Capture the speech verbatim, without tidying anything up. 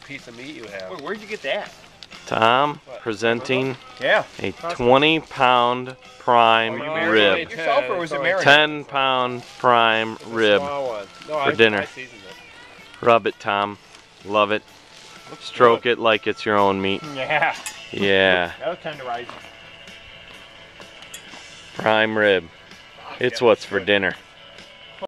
piece of meat you have. Wait, where'd you get that? Tom What? presenting Yeah. a twenty pound prime Oh, you marinated rib. it yourself, or was it marinated? ten pound prime It's a rib small one. No, for I, dinner. I seasoned it. Rub it, Tom. Love it. Stroke it like it's your own meat. Yeah. Yeah. That was tenderized. Prime rib. It's what's for dinner.